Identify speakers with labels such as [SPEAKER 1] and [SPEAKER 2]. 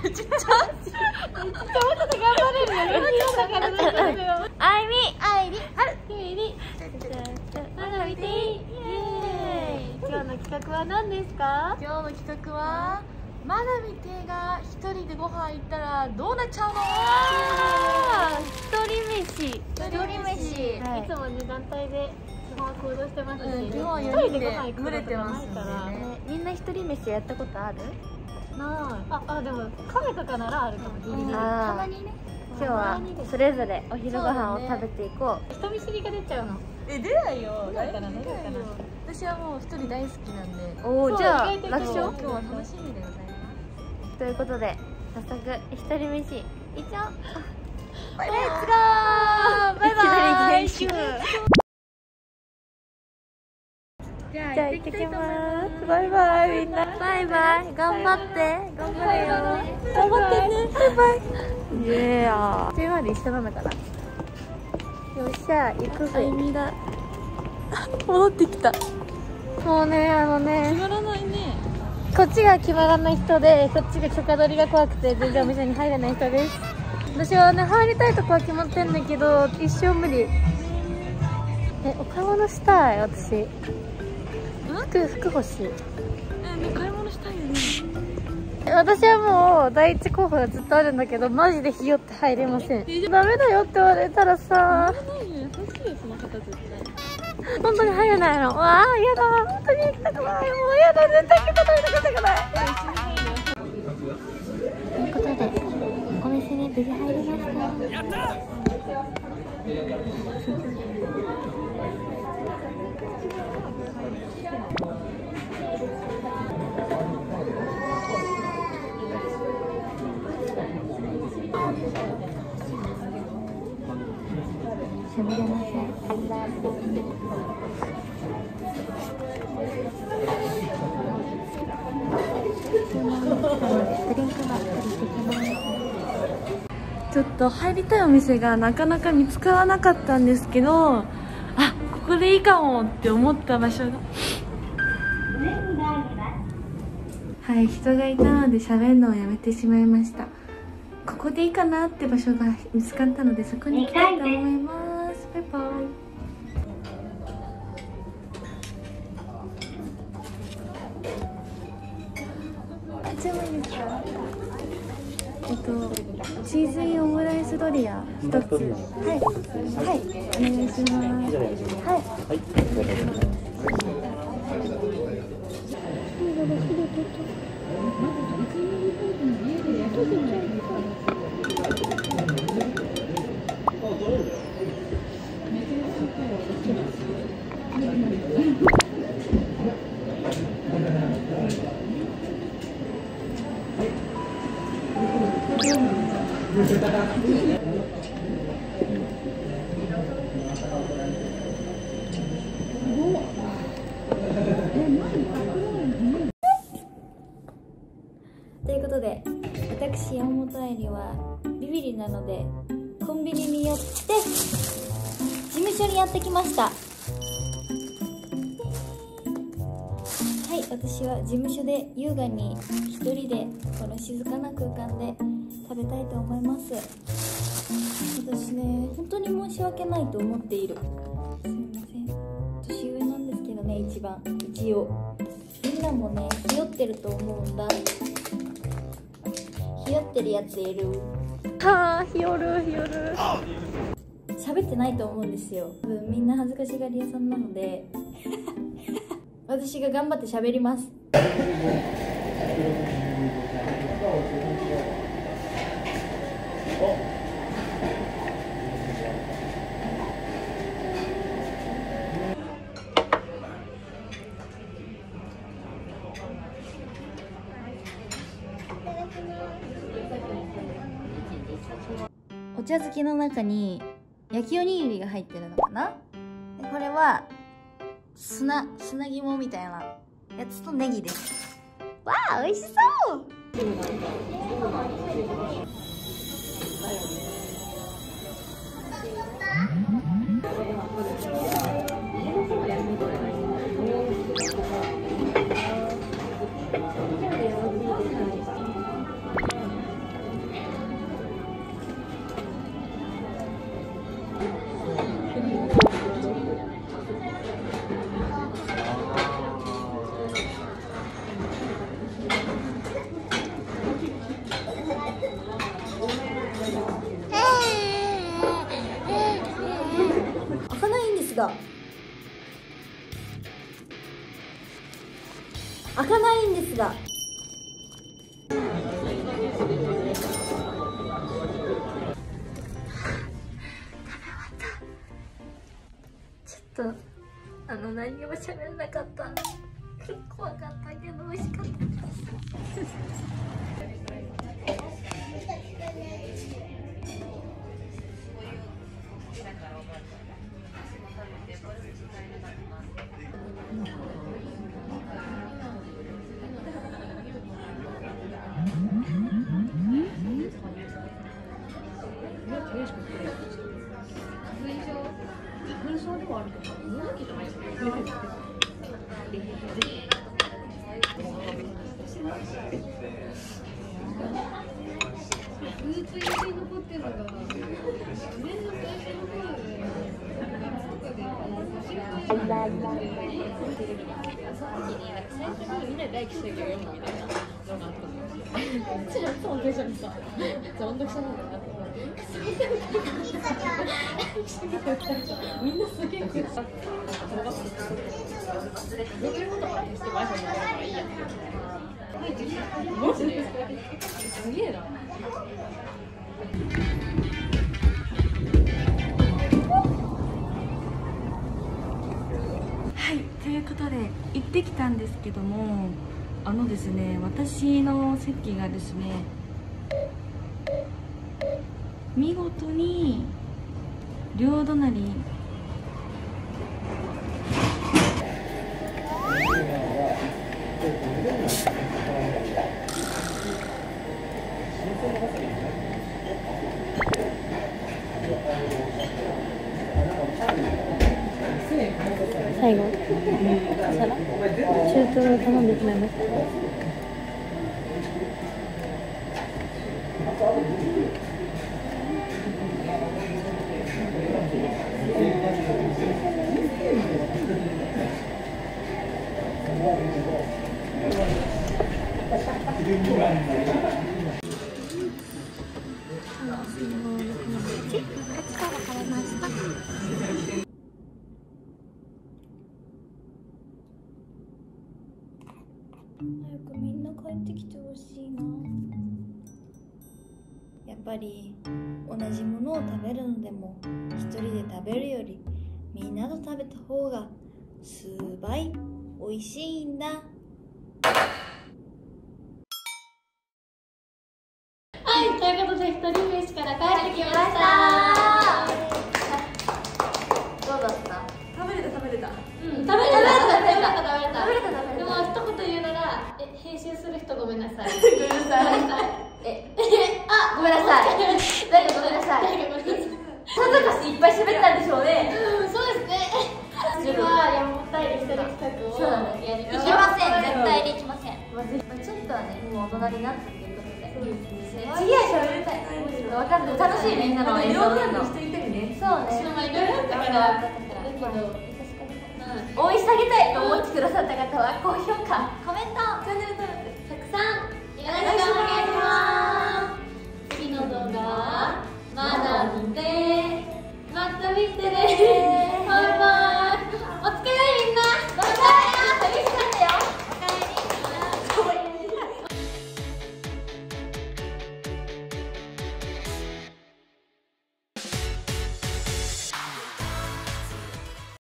[SPEAKER 1] ちっちゃ。もうちょっと頑張れるよ。あいみ、あいり、はる、ゆいり。まだ見ていい。今日の企画は何ですか？
[SPEAKER 2] 今日の企画はまだ見てが一人でご飯行ったらどうなっちゃうの？
[SPEAKER 1] 一人飯。
[SPEAKER 2] 一人飯。
[SPEAKER 1] いつもね団体で基本は行動してますし、一
[SPEAKER 2] 基本
[SPEAKER 1] 人でご飯行くことがないから。
[SPEAKER 2] みんな一人飯やったことある？
[SPEAKER 1] ない。あ、でもカフェとかならあるかも。ギリギリ。
[SPEAKER 2] たまにね。今日はそれぞれお昼ご飯を食べていこう。
[SPEAKER 1] 人見知りが出ちゃうの。
[SPEAKER 2] 出ないよ。
[SPEAKER 1] だからね。
[SPEAKER 2] 私はもう一人大好きなんで。
[SPEAKER 1] おお、じゃあ楽勝。
[SPEAKER 2] 今日は楽しみでございます。ということで早速一人飯いっちゃおう。バイバイ。バイバイ。じゃあ行ってきます。バイバイみんな。バイバイ。頑張って。頑張れよ。頑張ってね。バイバイ。イエー。中まで一緒なのかな。よっしゃ行くぜ。みだ。戻ってきた。もうね決まらないね。こっちが決まらない人で、こっちが許可取りが怖くて全然お店に入れない人です。私はね入りたいとこは決まってんだけど一生無理。お買い物したい。私服欲しい。買い物したいよね。私はもう第一候補がずっとあるんだけど、マジでひよって入れません。ダメだよって言われたらさ、本当に入れないの。わあ、やだ、本当に行きたくない。もうやだ、絶対許可取りたくない。ということでお店に無事入りました。やった。しゃべれません。ちょっと入りたいお店がなかなか見つからなかったんですけど、あ、ここでいいかもって思った場所が、はい、人がいたので喋るのをやめてしまいました。ここでいいかなって場所が見つかったので、そこに行きたいと思います。バイバイ。じゃあいいですか？チーズインオムライスドリア一つ。はい、はい、お願いします。はい。ということで、私山本愛理はビビリなのでコンビニに寄って事務所にやってきました。はい、私は事務所で優雅に一人でこの静かな空間で食べたいと思います。私ね、本当に申し訳ないと思っている。すみません、年上なんですけどね、一応みんなもねひよってると思うんだ。ひよってるやついる？はあ、ひよる。喋ってないと思うんですよ。多分みんな恥ずかしがり屋さんなので私が頑張って喋ります。お茶漬けの中に焼きおにぎりが入ってるのかな。でこれは砂肝みたいなやつとネギです。わあ、美味しそう。 が開かないんですが。ちょっと何も喋らなかった。怖かったけど美味しかったですみんなすげえ食ったマジですげえな。はい、ということで行ってきたんですけども、ですね、私の席がですね、見事に両隣最後、皿中トロを頼んでしまいました。早くみんな帰ってきてほしいな。やっぱり同じものを食べるのでも一人で食べるよりみんなと食べた方が数倍美味しいんだ。
[SPEAKER 1] はい、ということで一人飯から帰ってきました。
[SPEAKER 2] どうだった？食べれた。
[SPEAKER 1] 食べれた。でも一言言うなら、編集する人ごめんなさい。ごめんなさい。
[SPEAKER 2] あ、ごめんなさい。誰かごめんなさい。さぞかしいっぱい喋ったんでしょうね。
[SPEAKER 1] そうですね。次は山本対一人企画をやりましょう。
[SPEAKER 2] 行きません、絶対に行きません。ちょっとはね、もう大人になったということで。次は喋りたい。わかんない。楽しい、みんなの演奏するの。そうね。
[SPEAKER 1] 私のいろいろあったから。
[SPEAKER 2] 応援してあげたいと思ってくださった方は高評価、コメント、チャンネル登録
[SPEAKER 1] たくさんよろしくお願いします。次の動画はまだ見て、また見てね。